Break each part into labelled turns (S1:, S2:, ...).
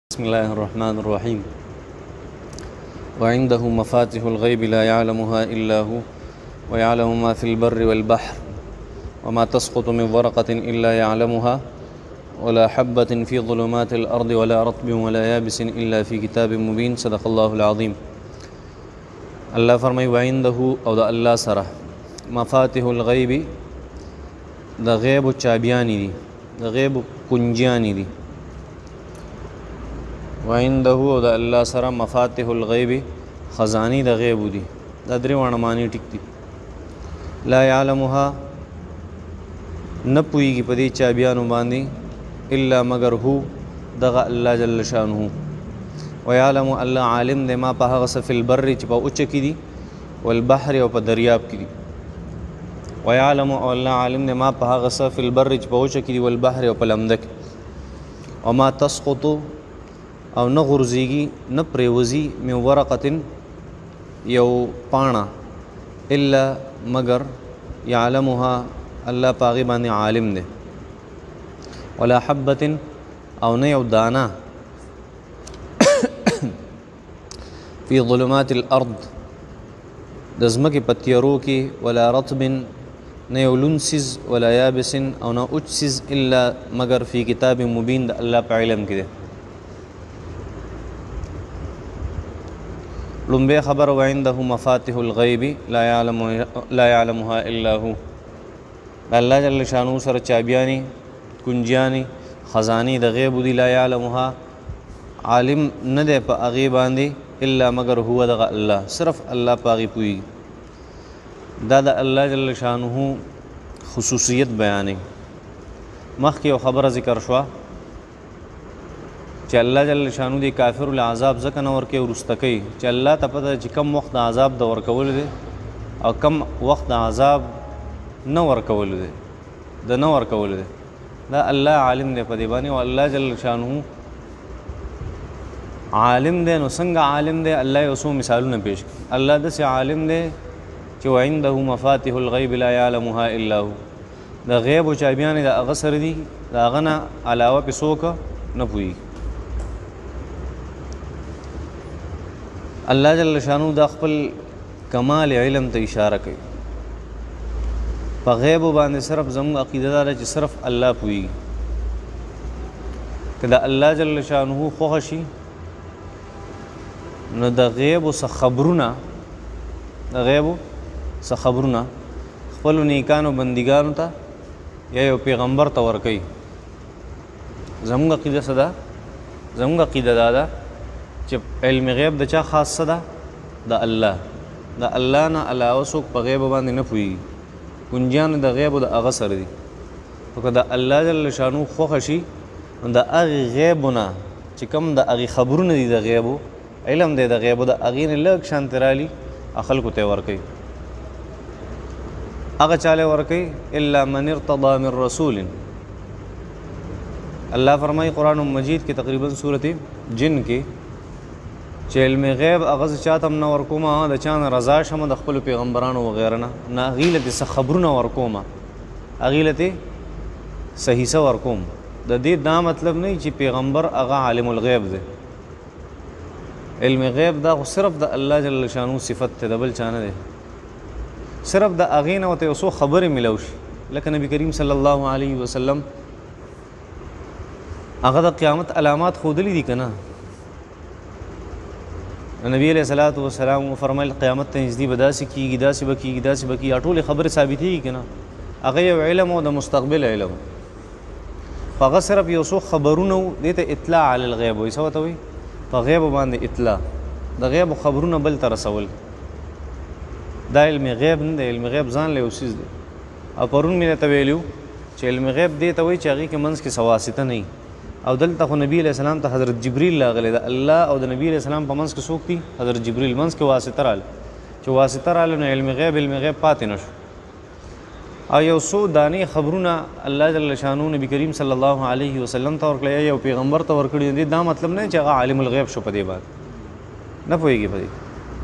S1: بسم الله الرحمن الرحيم وعنده مفاتح الغيب لا يعلمها إلا هو ويعلم ما في البر والبحر وما تسقط من ورقة إلا يعلمها ولا حبة في ظلمات الأرض ولا رطب ولا يابس إلا في كتاب مبين. صدق الله العظيم. الله فرمي وعنده او د الله سره مفاتح الغيب د غیب چابیانی دي، د غیب کنجیانی دي. وعنده او د الله سره مفاتح الغیب خزانی د غیب دي. دا درې وانه معنی ټیک دي. لا يعلمها نه پوهیږي په دې چابیانو باندې الا مگر هو دغه الله جل شانه. ويعلم الله عالم دې ما په هغه څه فی البر چې په اوچه کې دي والبحر او په دریاب کې دي. ويعلم الله عالم دې ما په هغه څه فی البر چې په اوچه کې دي والبحر او په لمده کې. وما تسقط او نه غورځېږي نه پرېوځي من ورقة یو پاڼه الا مگر يعلمها الله په هغې باندې عالم دی. ولا حبة او نه یو دانه فی ظلمات الارض د ځمکې په تیارو کې ولا رطب نه یو لوند څیز ولا یابس او نه اوچ څیز الا مگر فی کتاب مبین د الله په علم کې دی. لومبی خبر وعنده مفاتح الغیب لا يعلمها الا هو. الله جل شانو سره چابیانی کنجیانی خزانی د غیب دی. لا يعلمها عالم نه دی په هغې باندې الا مگر هو دغه الله، صرف الله پاغي پوي. دا د الله جل شانه خصوصیت بیانې. مخکې یو خبره ذکر شوه چې الله جل شانه دی کافر العذاب ځکه نه ورکوي وروسته کوي چې الله ته پته چې کم وخت د عذاب د ورکولو دی او کم وخت د عذاب نه ورکولو دی د نه ورکولو دی. دا الله عالم دی په دې باندې. او الله جل شانه عالم دی. نو څنګه عالم دی؟ الله یو څو مثالونه پیش کړي. الله داسې عالم دی چې وعنده مفاتح الغیب لا يعلمها الا هو. د غیب او چابیانې د هغه سره دي، د هغه نه علاوه پې څوک نه پوهېږي. الله جل شانو د خپل کمال علم ته اشاره کوي. په غیب باندې صرف زموږ عقیده دا ده چې صرف الله پوهېږي. که د الله جل شانه خوښه شي نو د غیبو څه خبرونه خپلو نیکانو بندګانو ته یا یو پیغمبر ته ورکوي. زموږ عقیده څه ده؟ زموږ عقیده دا ده چې علم غیب د چا خاص څه ده؟ د الله. د الله نه علاوه څوک په غیب باندې نه پوهېږي. کنجیان د غیبو د هغه سره دي. خو که د الله جل شانو خوښه شي نو د هغې غیبو نه چې کوم د هغې خبرونه دي د غیبو علم دی د غیبو د هغې نه لږ شانتې رالي خلکو ته یې ورکوي. هغه چاله ورکوي الا من ارتضى من رسول. الله فرمایي قرآن مجید کې تقریبا صورت جن کې چې علم غیب هغه زه چاته هم نه ورکوم، د چا نه رضا شم د خپلو پیغمبرانو وغیره نه هغې له دې څه خبرونه ورکوم، هغې له دې صحیح څه ورکوم. د دې دا مطلب نه چې پیغمبر هغه عالم الغیب دی. علم غیب دا خو صرف د الله جل شانو صفت دی، د بل چا نه دی. صرف د هغې نه ورته یو څو خبرې میلاو شي. لکه نبي کریم صلی الله علیه وسلم هغه د قیامت علامات ښودلي دي که نه؟ نبی علیہ الصلوۃ والسلام فرمایل قیامت ته نږدې به داسې کېږي، داسې به کېږي، داسې به کېږي. ټولې خبرې ثابتېږي که نه؟ هغه یو علم او د مستقبل علم. خو هغه صرف یو څو خبرونه و، دې ته اطلاع علی الغیب وایي. څه ورته وایي؟ په غیب باندې اطلاع، د غیب خبرونه بل ته رسول. دا علم غیب نه دی. علم غیب ځان له یو څیز دی. او پرون مې درته ویلي چې علم غیب دې ته وایي چې هغې کې منځ کې څه واسطه نه وي. او دلته خو نبی علیہ السلام ته حضرت جبریل راغلی. د الله او د نبی علیہ السلام په منځ کې څوک دي؟ حضرت جبریل. منځ کې واسطه راغله. چې واسطه راغله نو علم غیب پاتې نه شو. او یو څو دانې خبرونه الله جل شانو نبی کریم صلی الله علیه وسلم ته ورکړی یا یو پیغمبر ته ورکړي دي. دا مطلب نه چې هغه عالم الغیب شو په دې باندې نه پوهېږي په دې.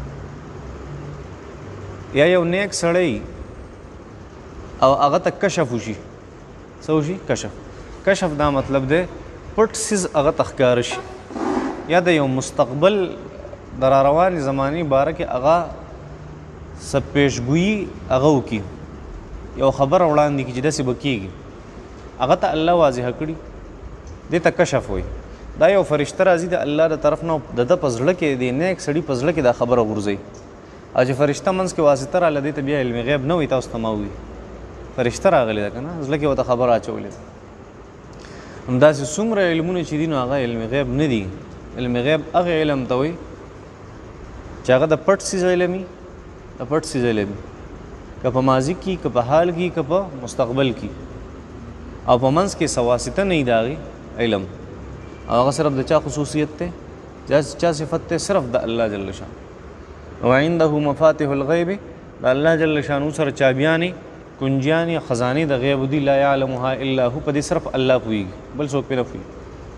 S1: یا یو نیک سړی او هغه ته کشف وشي. څه وشي؟ کشف. دا مطلب دی پټ سیز هغه ته ښکاره شي. یا د یو مستقبل د را روانې زمانې باره کې هغه څه پیشګویي هغه وکړي، یو خبره وړاندې کړي چې داسې به کېږي، هغه ته الله واضحه کړي، دې ته کشف وایي. دا یو فرشته راځي د الله د طرف نه، د ده په زړه کې د نیک سړي په زړه کې دا خبره غورځوي، او چې فرشته منځ کې واسطه راغله دې ته بیا علم غیب نه وایي، تاسو ته ما ووایي فرشته راغلی ده که نه، زړه کې ورته خبره اچولې ده. همداسې څومره علمونه چې دي نو هغه علم غیب نه دي. علم غیب هغه علم ته وایي چې هغه د پټ څیز علم وي، د پټ څیز علم وي، که په ماضي کې، که په حال کې، که په مستقبل کې، او په منځ کې څه واسطه نه وي د هغې علم، او هغه صرف د چا خصوصیت دی، چا صفت دی؟ صرف د الله جل شانه. وعنده مفاتح الغیب، د الله جل شانه سره چابیانې، کنجیانې، خزانې د غیب دي، لا یعلمها الا هو، په دې صرف الله پوهېږي، بل څوک پرې نه پوهېږي.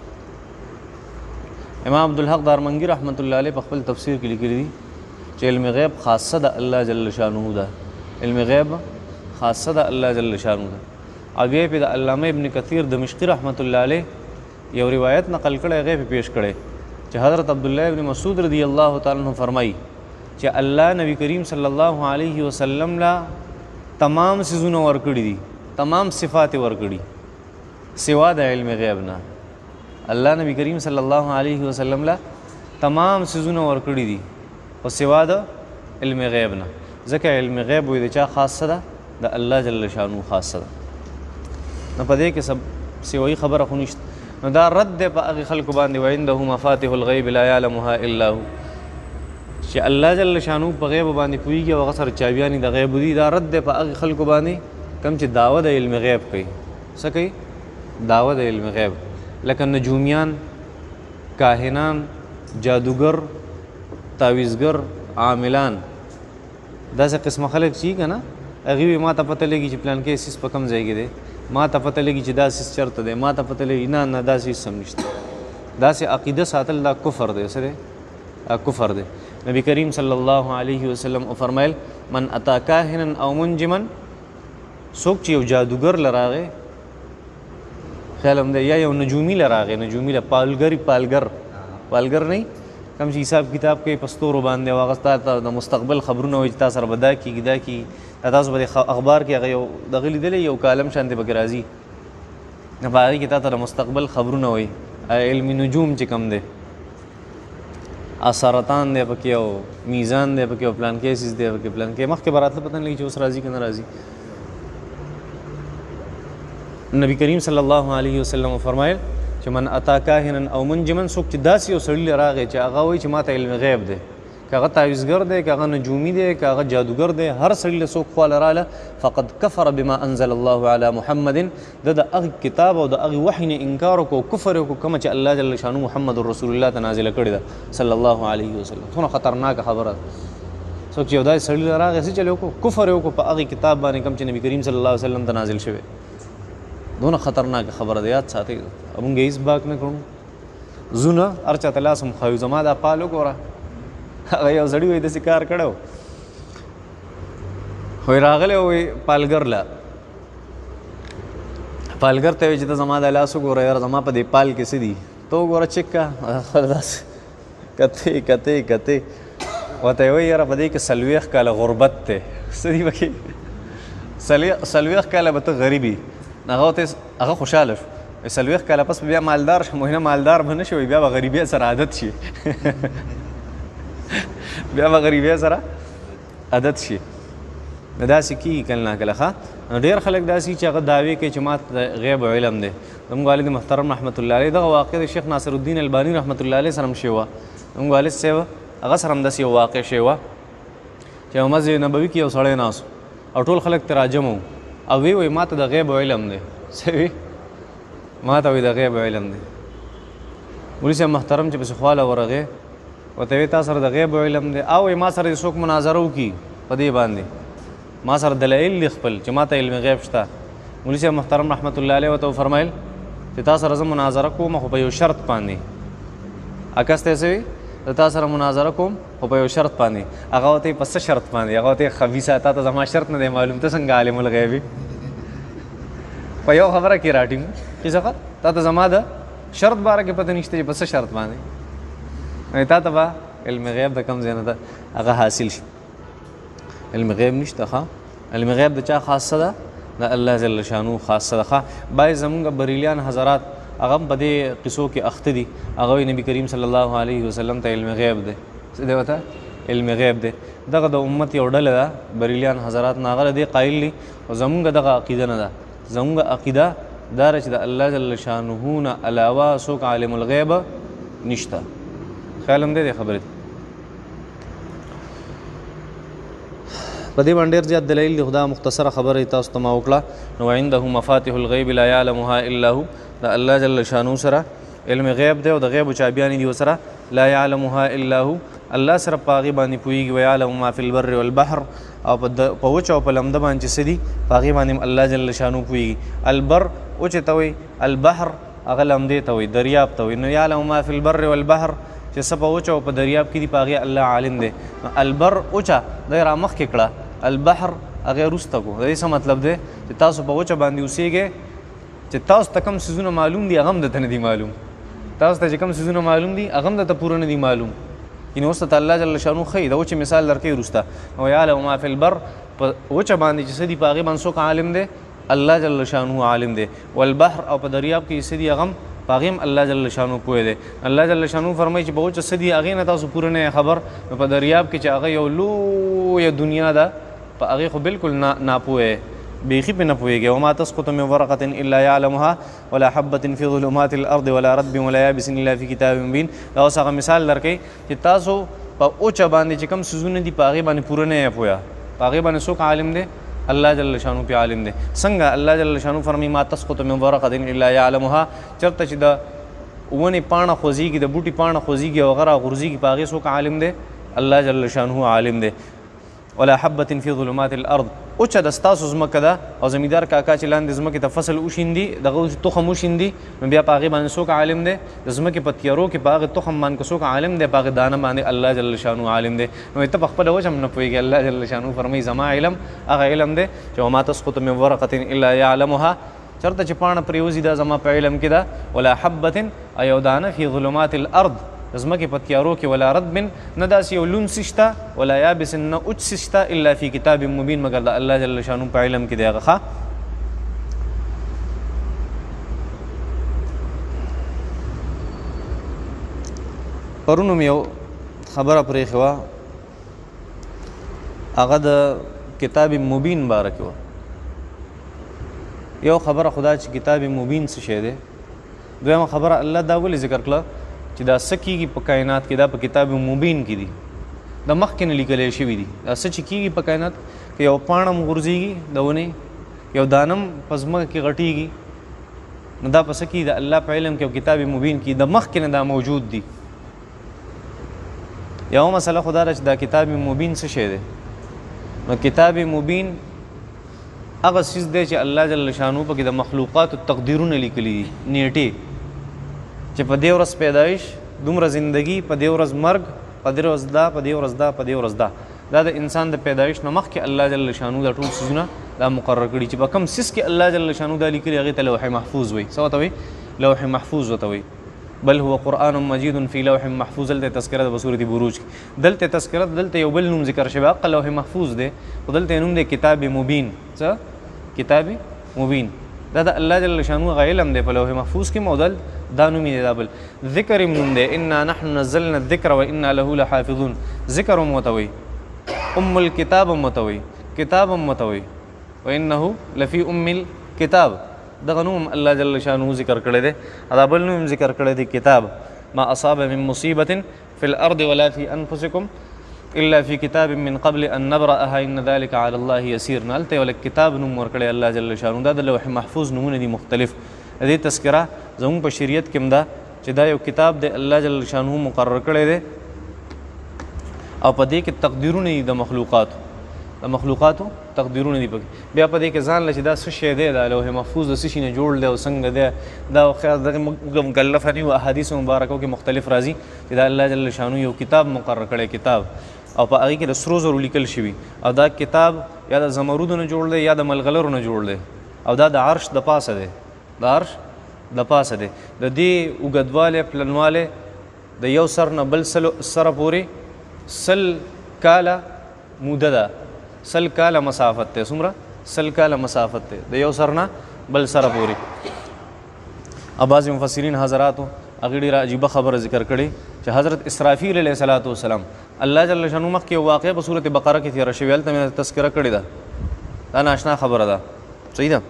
S1: امام عبدالحق دارمنګي رحمت الله علیه په خپل تفسیر کې لیکلي دي چې علم غیب خاصه د الله جل شانه ده، علم غیب خاصه د الله جل شانه ده. او بیا پې د علامه ابن کثیر دمشقي رحمت الله علیه یو روایت نقل کړی، هغې پې پیش کړی چې حضرت عبدالله ابن مسعود رضی الله تعالی عنہ فرمایي چې الله نبی کریم صلی الله علیه وسلم لا تمام سیزونه ورکړي دي، تمام صفات ورکړي سوا د علم غیب نه. الله نبی کریم صلی الله علیه وسلم لا تمام سیزونه ورکړي دي او سوا د علم غیب نه، ځکه علم غیب وایي د چا خاصه ده؟ د الله جل شانو خاصه ده. نو په دې کې سوایي خبره خو نشته. نو دا رد دی په هغې خلکو باندې وعنده مفاتح الغیب لا یعلمها الا هو، چې الله جل شانو په غیب باندې پوهېږي او هغه سره چابیانې د غیب دي. دا رد دی په هغې خلکو باندې کوم چې دعوه د علم غیب کوي. څه کوي؟ دعوه د علم غیب، لکه نجومیان، کاهنان، جادوګر، تعویزګر، عاملان، داسې قسمه خلک چې که نه هغې وي ما ته پته لګي چې پلانکې سیس په کوم ځای کې دی، ما ته پته لګي چې دا سیس چېرته دی، ما ته پته لګي نه نه دا سیس هم نشته. داسې عقیده ساتل دا کفر دی. څه دی؟ کفر دی. نبی کریم صلی الله علیه وسلم فرمایل من اتا کاهنا او منجما، څوک چې یو جادوګر لراغې خیال هم دی، یا یو نجومي لراغې، نجومي له پالګر نه کوم چې حساب کتاب کوي په ستورو باندې، او هغه تا ته د مستقبل خبرونه وایي چې تا سره به دا کېږي دا کېږي. تاسو به د اخبار کې هغه یو دغه لیدلی یو کالم شانتې پکې راځي، په هغې کې تا ته د مستقبل خبرونه وایي، علمي نجوم چې کوم دی، سرطان دی پکې، او میزان دی پکې، او پلانکې سیز دی پکې، پلانکې مخکې به راتله پته نه لګي چې اوس راځي که نه راځي. نبی کریم صلی الله علیه وسلم فرمایل چې من اتا کاهنا او منجما، څوک چې داسې یو سړي راغی چې هغه وایي چې ما ته علم غیب دی، که هغه تعویزګر دی، که هغه نجومي دی، که هغه جادوګر دی، هر سړي له څوک خواله راله فقد کفر بما انزل الله علی محمد، د هغې کتاب او د هغې وحي نه انکار وکړو، کفر یې وکړو کومه چې الله جل شانو محمد رسول الله ته نازله کړې ده صلی الله علیه وسلم. څومره خطرناکه خبره ده. څوک چې یو داسې سړي له راغی څه چل وکړو؟ کفر یې وکړو په هغې کتاب باندې کوم چې نبي کریم صلی الله علیه وسلم ته نازل شوی. دونه خطرناکه خبره ده، یاد ساتئ. مونږ هېڅ باک نه کړو، زونه هر چا ته لاس هم ښایو، زما دا پال وګوره، هغه یو سړي وایي داسې کار کړی و، وایي راغلی وایي پالګر له، پالګر ته وایي چې ته زما دا لاس وګوره یاره زما په دې پال کې څه دي، ته وګوره چک کا، داسې کتې ورته یې وایي یاره په دې کې 40 کاله غربت دی، څه دي پکې 40 کاله به ته غریب یي. هغه خوشحاله شو، 40 کاله پس بیا مالدار شم، نه مالدار به نه شوي، بیا به غریبۍ سره عادت شي بیا به غریبۍ سره عادت شي. نو داسې کېږي کله ناکله. ښه نو ډېر خلک داسې چې هغه دعوې کوي چې ما ته غیب علم دی. زموږ والد محترم رحمت الله علیه دغه واقع د شیخ ناصر الدین الباني رحمت الله علیه سره هم شوې وه. زموږ والد صاحب هغه سره هم داسې یو واقع شوې وه چې یو مسجد نبوي کې یو سړی ناست او ټول خلک ترې راجم وو، او وی ما ته د غیب علم دی. څه وی؟ ما ته وی د غیب علم دی. مولوي صاحب محترم چې پسې خواله ورغې ورته وی تا سره د غیب علم دی، او ما سره څوک مناظره وکړي په دې باندې، ما سره دلایل دي خپل چې ما ته علم غیب شته. مولوي صاحب محترم رحمت الله علیه ورته وفرمیل چې تا سره زه مناظره کوم خو په یو شرط باندې. عکس ته څه وي؟ تا سره مناظره کوم خو په یو شرط باندې. هغه ورته په څه شرط باندې؟ هغه ورته خبیثه تا ته زما شرط نه دی معلوم، ته څنګه عالم الغیب یې؟ په یو خبره کې راټینګ چې څه تا ته زما د شرط باره کې پته نشته چې په څه شرط باندې. تا ته به علم غیب د کوم ځای نه ده هغه حاصل شي. علم غیب نشته. ښه علم غیب د چا خاصه ده؟ د الله جل شانو خاصه ده. باید زمونږ بریلیان حضرات هغه په دې قصو کې اخته دي. هغه نبی کریم صلی الله علیه وسلم ته علم غیب دی. څه دی ورته؟ علم غیب دی. دغه د امت یو ډله ده بریلیان حضرات ناغله دی قایل دي او زمونږ دغه عقیده نه ده. زمونږ عقیده دا چې د الله جل شانه نه علاوه څوک عالم الغیب نشته. خیال هم دی خبرې په دې باندې ډېر زیات دلایل دي. خدا مختصره خبره تاسو ته ما وکړه. نو عنده مفاتيح الغیب لا يعلمها الا هو. د الله جل شانه سره علم غیب دی او د غیب چابیان دي سره لا يعلمها الا هو. الله سره پاغي باندې پويږي ويعلم ما في البر والبحر او په وچ او په لمده باندې سدي پاغي باندې الله جل شانه پويږي. البر او چې توي البحر هغه لمده توي دریاب توي. نو يعلم ما في البر والبحر چې سبا وچ او په دریاب کې دی پاغي الله عالم دی. البر اوچا د را مخ کې کړه البحر هغه روسته کو. دا څه مطلب دی چې تاسو په وچ باندې اوسېږئ چې تاسو ته کوم سيزونه معلوم دي هغه هم درته نه دي معلوم. تاسو ته چې کوم سيزونه معلوم دي هغه هم درته پوره نه دي معلوم. ان اوس ته الله جل شانو خی دا وچ مثال درکې روسته او يعلم ما في البر په وچ باندې چې سدي پاغي باندې څوک عالم دی الله جل شانو عالم دی. والبحر او په دریاب کې سدي هغه پاغیم الله جل شانو پوهه دی. الله جل شانو فرمایي چې په وچ سدي هغه نه تاسو پوره نه خبر. په دریاب کې چې هغه یو لویه دنیا ده په هغه خو بالکل ناپوهه بیخي په نه پوهېږي. وما تسقط من ورقة الا يعلمها ولا حبة في ظلمات الارض ولا رطب ولا يابس الا في كتاب مبين. دا اوس هغه مثال درکې چې تاسو په اوچ باندې چې کوم سيزونه دي په هغې باندې پوره نه پوهه. په هغې باندې څوک عالم دی؟ الله جل شانو په عالم دی. څنګه الله جل شانو فرمایي ما تسقط من ورقة الا يعلمها. چرته چې د ونې پاڼه خوځېږي د بوټي پاڼه خوځېږي او هغه راغورځېږي په هغې څوک عالم دی؟ الله جل شانو عالم دی. ولا حبة في ظلمات الارض. اوچا د ستاسو ځمکه ده او زمیندار کاکا چې لاندې ځمکې ته فصل وشیندي دغه تخم وشیندي نو بیا په هغې باندې څوک عالم دی؟ د ځمکې په تیارو کې په هغې تخم باندې که څوک عالم دی په هغې دانه باندې الله جل شانو عالم دی. نو ته په خپله وجه هم نه پوهېږي. الله جل شانو فرمایي زما علم هغه علم دی چې وما تسقط من ورقة الا يعلمها. چرته چې پاڼه پرېوځي دا زما په علم کې ده. ولا حبة ایو دانه فی ظلمات الارض زمکه په تیارو کې ولا رطب نه داسې یو لون سشته ولا یابس نه اوچ سشته الا فی کتاب مبین مگر د الله جل شانو په علم کې دی هغه. پرونو مې یو خبره پرېښې وه هغه د کتاب مبین باره کې وه. یو خبره خدا چې کتاب مبین څه شی دی. دویمه خبره الله دا ولې ذکر کړه چې دا څه کېږي په کائنات کې دا په کتاب مبین کې دي. د مخکې نه لیکلی شوي دي. دا څه چې کېږي په کائنات کې یو پاڼه م غورځېږي د ونې یو دانم په ځمکه کې غټېږي نو دا په څه کېږي د الله په علم کې او کتاب مبین کې د مخکې نه دا موجود دي. یو مسله خدا ده چې دا کتاب مبین څه شی دی. نو کتاب مبین هغه څیز دی چې الله جل شانو پکې د مخلوقاتو تقدیرونه لیکلي دي نیټې چې په دې ورځ پیدایش دومره زندگی په دې ورځ مرګ په دې ورځ دا په دې ورځ دا په دې ورځ دا. دا د انسان د پیدایش نه مخکې الله جل شانو دا ټول څیزونه دا مقرر کړي چې په کوم څیز کې الله جل شانو دا لیکلي هغې ته لوح محفوظ وایي. څه ورته وایي؟ لوح محفوظ ورته وایي. بل هو قرآن مجید فی لوح محفوظ. دلته تذکره د سورة بروج کې دلته تذکره دلته یو بل نوم ذکر شوی هغه لوح محفوظ دی خو دلته نوم دی کتاب مبین. څه؟ کتاب مبین. دا د الله جل شانو هغه علم دی په لوح محفوظ کې موجود دا نوم یې دا بل ذکر یې نوم دی. انا نحن نزلنا الذکر وانا له لحافظون. ذکر هم ورته وایي ام الکتاب هم ورته وایي کتاب هم ورته وایي وانه لفی ام الکتاب. دغه نوم الله جل شانو ذکر کړی دی. دا بل نوم ذکر کړی دی کتاب. ما اصاب من مصیبة فی الارض ولا فی انفسکم الا فی کتاب من قبل ان نبرأها ان ذلك على الله یسیر. نو هلته یو کتاب نوم ورکړی الله جل شانو. دا د لوح محفوظ نومونه دي مختلف. د دې تذکره زموږ په شریعت کې هم ده چې دا یو کتاب دی الله جل شانو مقرر کړی دی او په دې کې تقدیرونه دي د مخلوقاتو تقدیرونه دي پکې. بیا په دې کې ځان له چې دا څه شی دی دا لوح محفوظ د څه شي نه جوړ دی او څنګه دی دا خیر دغه مکلفه دي او احادیثو مبارکو کې مختلف راځي چې دا الله جل شانو یو کتاب مقرر کړی کتاب او په هغې کې د سرو زرو لیکل شوي او دا کتاب یا د زمرودو نه جوړ دی یا د ملغلرو نه جوړ دی او دا د عرش د پاسه دی. د عرش د پاسه دی. د دې اوږدوالی پلنوالی د یو سر نه بل سره پورې 100 کاله موده ده، 100 کاله مسافت دی. څومره؟ 100 کاله مسافت دی د یو سر نه بل سره پورې. بعضې مفسرین حضراتو هغې ډېره عجیبه خبره ذکر کړې چې حضرت اسرافیل علیه الصلاة والسلام الله جل شانو مخکې یو واقعه په صورت بقره کې تېره شوې، هلته مې تذکره کړې ده. دا ناشنا خبره ده، صحیح ده.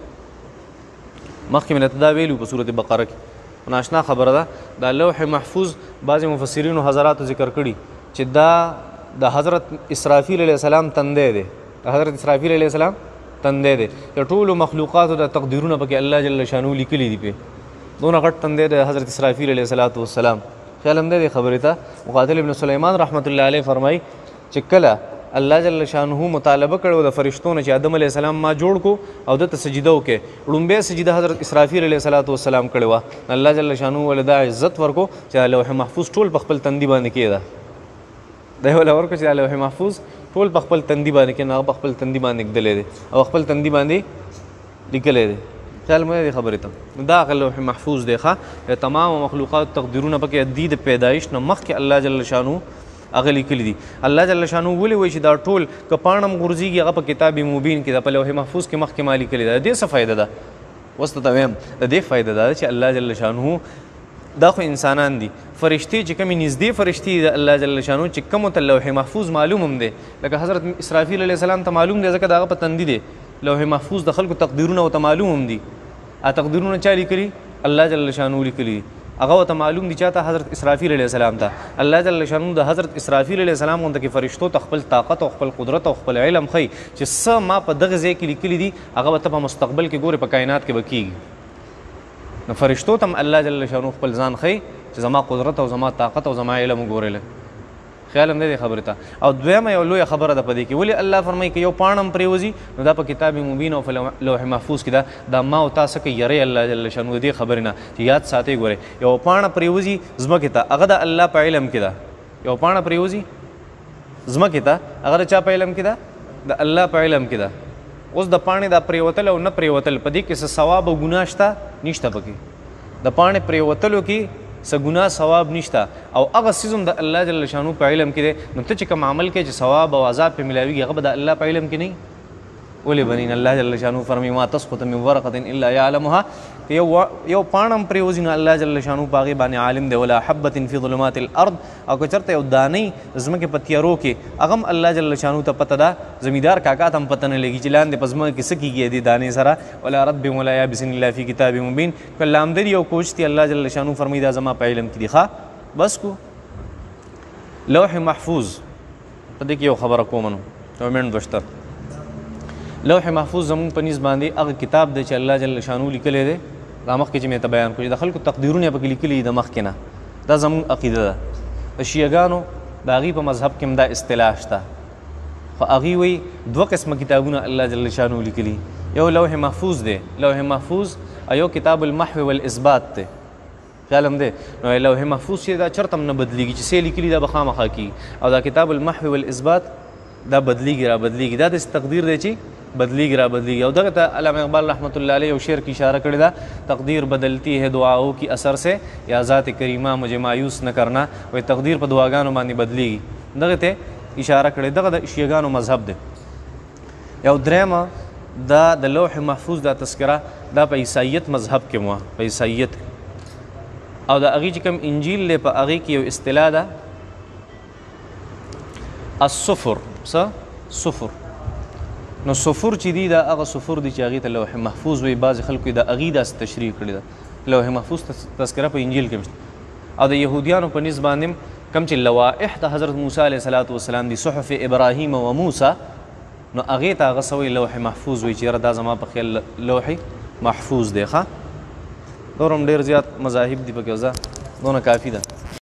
S1: مخکې مې درته دا ویلي په صورت بقره کې ناشنا خبره ده. دا لوح محفوظ بعضې مفسرینو حضراتو ذکر کړي چې دا د حضرت اسرافیل علیه السلام تندی دی، د حضرت اسرافیل علیه السلام تندی دی. د ټولو مخلوقاتو د تقدیرونه پکې الله جل شانو لیکلي دي. پې دونه غټ تندی د حضرت اسرافیل علیه الصلاة والسلام. خیال هم دی خبرې ته. مقاتل ابن سلیمان رحمت الله علیه فرمایي چې کله الله جل شانه مطالبه کړو د فرشتو نه چې آدم علیه السلام ما جوړ کو او دته سجده وکړي، لومبۍ سجده حضرت اسرافیل علیه الصلاة والسلام کړې وه. الله جل شانه ولې دا عزت ورکو چې لوح محفوظ ټول په خپل تندي باندې کېده. دا یې ورکو چې لوح محفوظ ټول په خپل تندي باندې کېنه، هغه په خپل تندي باندې ږدلی دی او خپل تندي باندې لیکلی دی. خیال مې دی خبرې ته. دا هغه لوح محفوظ دی ښه، د تمامو مخلوقات تقدیرونه پکې د پیدایش نه مخکې الله جل شانو هغه لیکلي دي. الله جل شانو ولې وایي چې دا ټول که پاڼه م غورځېږي هغه په کتاب مبین کې ده، په لوح محفوظ کې مخکې ما لیکلي ده. د دې څه فایده ده؟ اوس ته وایم د دې فایده دا ده چې الله جل شانو دا خو انسانان دي، فرشتې چې کومې نږدې فرشتې د الله جل شانو چې کومو ته لوح محفوظ معلوم هم دی، لکه حضرت اسرافیل علیه السلام ته معلوم دی ځکه د هغه په تندي دی. لوح محفوظ د خلکو تقدیرونه ورته معلوم هم دي. تقدیرونه چا لیکلي؟ الله جل شانو لیکلي. هغه ورته معلوم دي چاته؟ حضرت اسرافیل علیه السلام ته. الله جل شانو د حضرت اسرافیل علیه السلام غونته کې فرشتو ته خپل طاقت او خپل قدرت او خپل علم ښیي چې څه ما په دغه ځای کې لیکلي دي هغه به ته په مستقبل کې ګورې په کائنات کې به کېږي. نو فرشتو ته هم الله جل شانو خپل ځان ښیي چې زما قدرت او زما طاقت او زما علم وګورې. خیال هم دی خبرې ته. او دویمه یو لویه خبره ده په دې کې، ولې الله فرمایي که یو پاڼه هم پرېوځي نو دا په کتاب مبین او په لوح محفوظ کې ده. دا ما او تا څه کوي یری الله جل شانو د دې خبرې نه چې یاد ساتئ. ګورئ یو پاڼه پرېوځي ځمکې ته هغه د الله په علم کې ده. یو پاڼه پرېوځي ځمکې ته هغه د چا په علم کې ده؟ د الله په علم کې ده. اوس د پاڼې دا پرېوتل او نه پرېوتل په دې کې څه ثواب او ګناه شته؟ نشته پکې. د پاڼې پرېوتلو کې څه ګناه ثواب نشته او هغه څیز هم د الله جل شانو په علم کې دی. نو ته چې کوم عمل کوې چې ثواب او عذاب پې ملاویږي هغه به د الله په علم کې نه وي؟ ولې به نه؟ الله جل شانو فرمایي ما تسقط من ورقة الا يعلمها. که یو پاڼه هم پرېوځي نو الله جل شانو په هغې باندې عالم دی. ولا حبة في ظلمات الارض. او که چېرته یو دانۍ ځمکې په تیارو کې هغه هم الله جل شانو ته پته ده. زمیندار کاکا ته هم پته نه لګي چې لاندې په ځمکه کې څه کېږي دې دانې سره. ولا رطب ولا یابس الا في کتاب مبین. که لامدري او کوچ الله جل شانو فرمایي دا زما په علم کې دي. ښه بس کو لوح محفوظ په دې کې یو خبره کوم نو یو منټ دوشتر. لوح محفوظ زمونږ په نس باندې هغه کتاب دی چې الله جل شانو لیکلی دی. دا مخکې چې مې ته بیان کړو چې د خلکو تقدیرونه یې پکې لیکلي دي د مخکې نه. دا زمونږ عقیده ده. د شیعګانو د هغوی په مذهب کې هم دا اصطلاح شته، خو هغوی وایي دوه قسمه کتابونه الله جل شانو لیکلي. یو لوح محفوظ دی، لوح محفوظ، او یو کتاب المحو والاثبات دی. خیال هم دی. نو لوح محفوظ چې دا چرته هم نه بدلیږي، چې څه لیکلي دا به خامخا کېږي. او دا کتاب المحو والاثبات دا بدلیږي را بدلیږي. دا داسې تقدیر دی چې بدلیږي را بدلیږي. او دغه ته علامه اقبال رحمت الله علیه یو شعر کی اشاره کړې ده، تقدیر بدلتی ہے دعاؤں کی اثر سے یا ذات کریمہ مجھے مایوس نہ کرنا. وایي تقدیر په دعاګانو باندې بدلیږي. دغه ته اشاره کړې. دغه د شیعګانو مذهب دی. یو درېیمه دا د لوح محفوظ دا تذکره دا په عیسایت مذهب کې وه، په عیسایت. او د هغې چې کوم انجیل دی په هغې کې یو اصطلاح ده الصفر. څه؟ صفر. نو صفر چې دی دا هغه صفر دی چې هغې ته لوح محفوظ وایي. بعضې خلکو یې د هغې داسې تشریح کړې ده. لوح محفوظ تذکره په انجیل کې هم شته. او د یهودیانو په نسبت باندې کوم چې لوائح د حضرت موسی علیه الصلاة والسلام دي، صحف ابراهیم و موسی، نو هغې ته هغه څه وایي لوح محفوظ وایي چې یاره دا زما په خیال لوح محفوظ دی. ښه دونه هم ډېر زیات مذاهب دي پکې، دونه کافي ده.